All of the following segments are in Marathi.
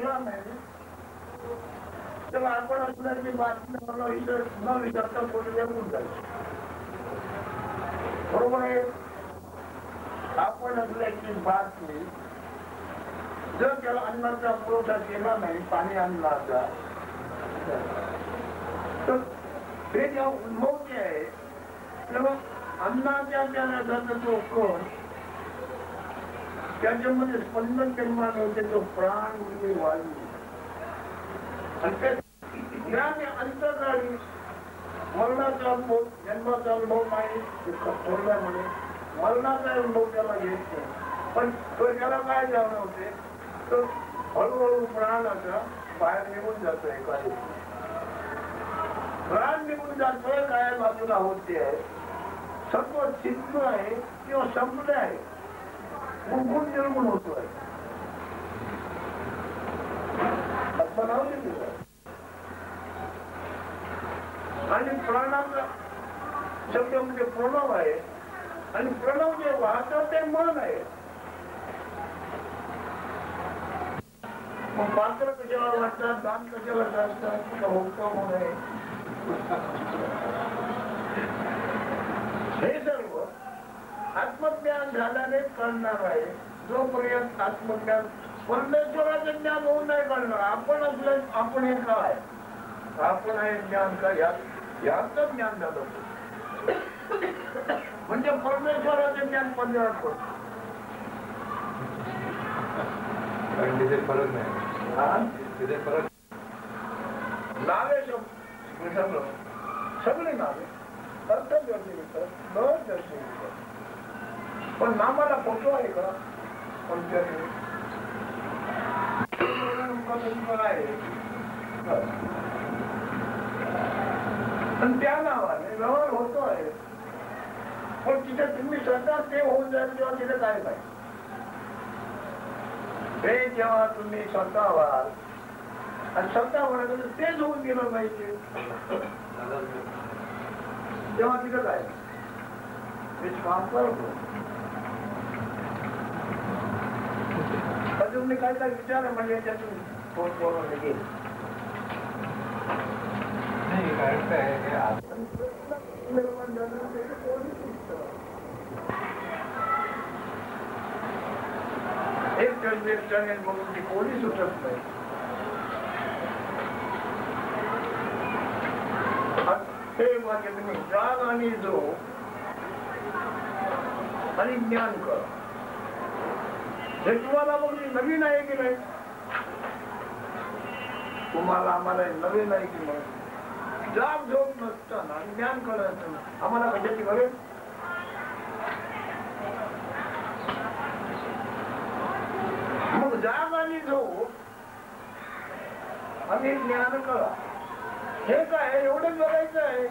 केला नाही तेव्हा आपण असल्याची बातमी मला न विचारता कोणी येऊन जायचं. बरोबर आहे. आपण असल्याची बातमी जर त्याला अन्नाचा पुरवठा केला नाही, पाणी अन्नाचा, तर हे जेव्हा उद्भवते आहे तेव्हा अन्नाच्या त्याला तो कण त्याच्यामध्ये स्पंदन निर्माण होते, तो प्राण म्हणजे वायू. आणि त्या अंतकाळी मरणाचा अनुभव, जन्माचा अनुभव नाही सोडल्यामुळे मरणाचा अनुभव त्याला येत नाही. पण तो त्याला काय जाणवते, तो हळूहळू प्राणाचा बाहेर निघून जातोय. काय प्राण निघून जातोय, काय बाजूला होते आहे, सर्व सिद्ध आहे किंवा संपले आहे, गुण निर्गुण होतोय. आणि प्राणाचा शब्द म्हणजे प्रणव आहे, आणि प्रणव जे वाहतं ते मन आहे. मग पात्र कशावर वाटतात, दान कशावर असतात, होतं म्हणून हे सर्व आत्मज्ञान झाल्याने कळणार आहे. जोपर्यंत आत्मज्ञान परमेश्वराचे ज्ञान होऊन नाही कळणार. आपण असलं, आपण हे काय, आपण आहे ज्ञान काय, याचं ज्ञान झालं म्हणजे परमेश्वराचे ज्ञान पंजाब पडतं. तिथे फरक नाही, तिथे फरक नावे सगळे नावे अर्थ दर्शवितात, न दर्शवितात. पण नामाला फोटो आहे का? कोणत्याही पण त्या नावाने व्यवहार होतो आहे. पण तिथे तुम्ही स्वतः ते होऊन जाईल तेव्हा तिथे काय पाहिजे. हे जेव्हा तुम्ही स्वतः व्हाल आणि स्वतः व्हायचं तेच होऊन गेलं पाहिजे, तेव्हा तिथं काय काम करतो. तुम्ही काय काय विचार म्हणजे याच्यातून फोन करून गेले एक निर्चने म्हणून ती कोणी सुटत नाही. हे वाक्य तुम्ही जाग आणि जो आणि ज्ञान कर, हे तुम्हाला मग नवीन आहे की नाही? तुम्हाला आम्हाला नवीन आहे की नाही? जाग झोप नसताना ज्ञान करायचं आम्हाला कशाची गरज? मग जाग आणि झोप आणि ज्ञान करा, हे काय एवढंच बघायचं आहे.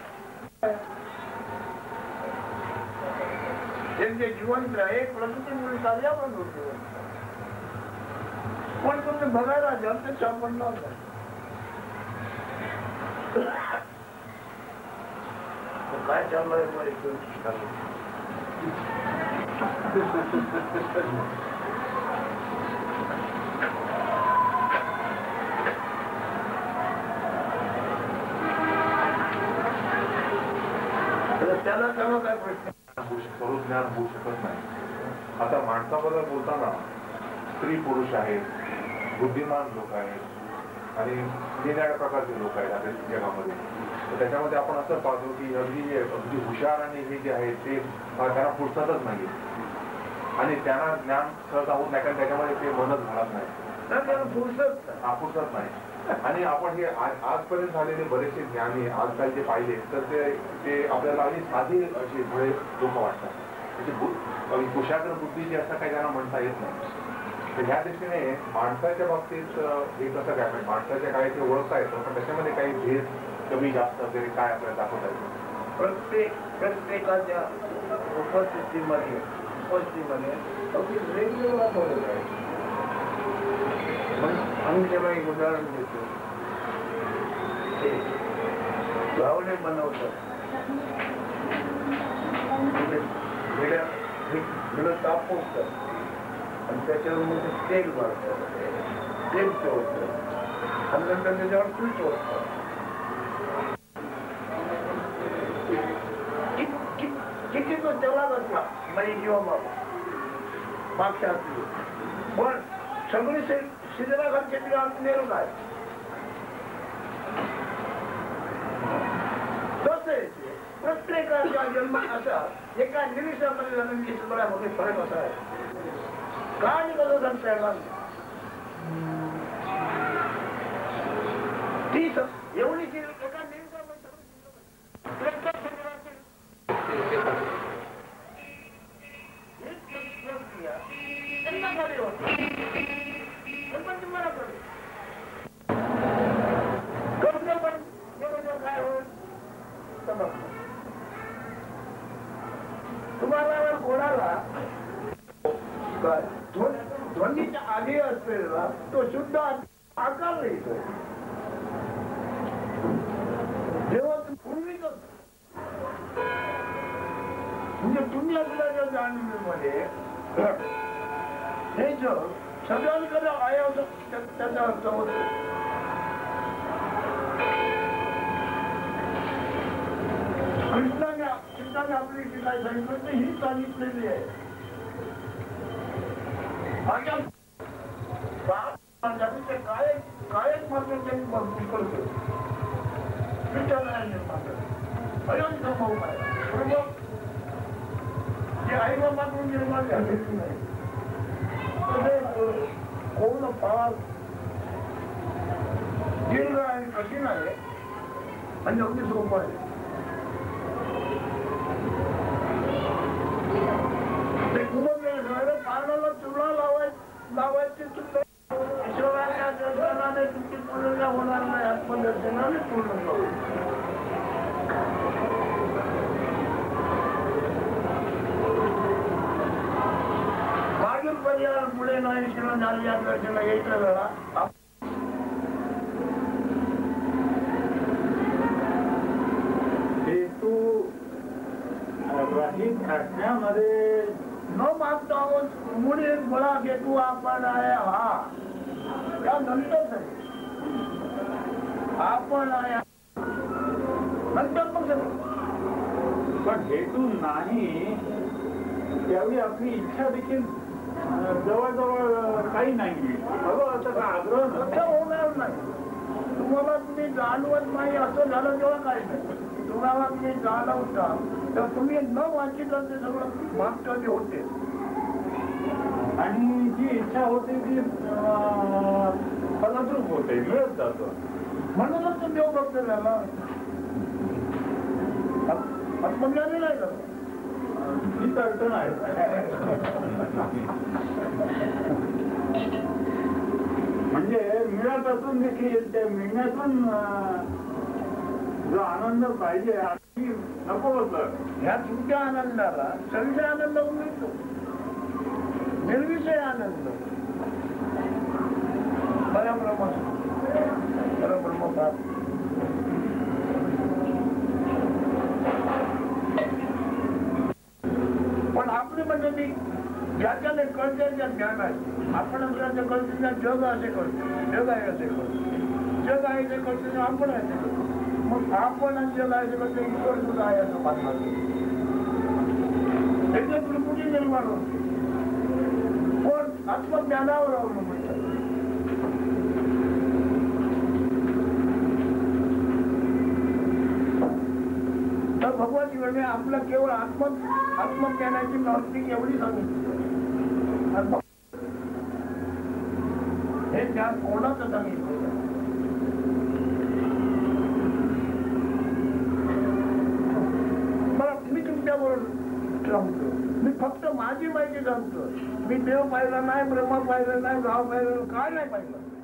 जे जिवंत आहे प्रकृतीमुळे कार्याबंद होतो. पण तुम्ही बघायला जाल ते सापडणार नाही. काय चाललंय त्याला तेव्हा काय प्रश्न स्वरूप ज्ञान होऊ शकत नाही. आता माणसाबद्दल बोलताना स्त्री पुरुष आहेत, बुद्धिमान लोक आहेत आणि निराळ्या प्रकारचे लोक आहेत आपल्या जगामध्ये. त्याच्यामध्ये आपण असं पाहतो की अगदी हुशार आणि हे जे आहेत ते त्यांना फुरसतच नाही आणि त्यांना ज्ञान सहसा होत नाही, कारण त्याच्यामध्ये ते मनच घालत नाही, फुरसत नाही. आणि आपण हे आजपर्यंत झालेले बरेचसे ज्ञानी आजकाल जे पाहिले तर ते आपल्याला अगदी साधी अशी भळे लोक वाटतात. म्हणजे कुशाग्र बुद्धी जी असं काही त्यांना म्हणता येत नाही. तर ह्या दृष्टीने माणसाच्या बाबतीत हे कसं काय म्हणजे माणसाच्या काय ते ओळखता येतं, पण त्याच्यामध्ये काही भेद कमी जास्त वगैरे काय आपल्याला दाखवता येतं. प्रत्येकाच्या उपस्थितीमध्ये अगदी वेगवेगळा फरक आहे. आम्ही तेव्हा एक उदाहरण देतो. गावडे बनवतात, तापवतात आणि त्याच्यावर तेल मारतात. तेल चोरतं आणि नंतर त्याच्यावर तूळ चोरतं. किती तो तेवढा बसला बाई किंवा मागच्या पण सगळी शिजनाघातच्या नेहरू काय प्रत्येकाच्या जन्म असा एका निमिषामध्ये जन्माची सगळ्यामध्ये फरक असा आहे. काय कसं सांगता येणार ती एवढी एका निमिषामध्ये तुम्हाला कोणाला ध्वनीच्या आधी असलेला तो शुद्ध आकार नाही जेव्हा पूर्वी म्हणजे तुम्ही आपल्या जाणीवीमध्ये हे जग सगळ्यांकडे आहे त्याचा अर्थ होतो. कृष्णाने आपली शिकाय सांगितलं तर ही सांगितलेली आहे. काय मात्र त्यांनी करतो बरोबर जे आई बाबाकडून निर्माण झालेली नाही कोण फार दीर्घ आणि कठीण आहे आणि अगदी सोपं आहे. ते खूपच पारणाला चुना लावायची सुद्धा ईश्वराच्या दर्शनाने तुमची पूर्ण होणार नाही. आत्मदर्शनाने पूर्ण होईल. मागील पर्याय पुढे नाही शिव झाली या दर्शना यायचा वेळा हेतू रहित असण्यामध्ये न मागता आहोत मुळे मुळा हेतू आपण आहे हा या नंतरच आहे. आपण आहे नंतर मग पण हेतू नाही त्यावेळी आपली इच्छा देखील जवळजवळ काही नाही. असा आग्रह होणार नाही. तुम्हाला तुम्ही जाणवत नाही असं झालं तेव्हा काही नाही. तुम्हाला तुम्ही जाणवता तर तुम्ही न वाचिलं ते सगळं मागचं जे होते आणि जी इच्छा होते ती फलद्रूप होते मिळत जातो. म्हणूनच तो देव भक्त झाला. आत्मज्ञानी नाही झालं. ही अडचण आहे. म्हणजे मिळत असून देखील त्या मिळण्यातून जो आनंद पाहिजे नको होतं. ह्या तुमच्या आनंदाला सविषय आनंद मिळतो. निर्विषय आनंद परब्रह्म प्राप्त. पण आपली म्हणजे ती ज्याच्याने कळत्याच्या ज्ञान आहे. आपण आपल्याच्या कळतीच्या जग असे करतो. जग आहे असे करतो. जग आहे ते करतो आपण आहे ते करतो. मग आपण आणि जग आहे ते करतो ईश्वर सुद्धा आहे असं मानणार. त्याच्या त्रिपुटी निर्माण होते. पण आत्मज्ञानावर अवलंबून तर भगवत गीतेने आपलं केवळ आत्मज्ञानाची प्राप्ती एवढी सांगितली. हे ज्ञान कोणाचं सांगितलं. मला मी तुमच्याबरोबर सांगतो. मी फक्त माझी माहिती सांगतो. मी देव पाहिला नाही, ब्रह्म पाहिलं नाही, गाव पाहिलं काय नाही पाहिलं.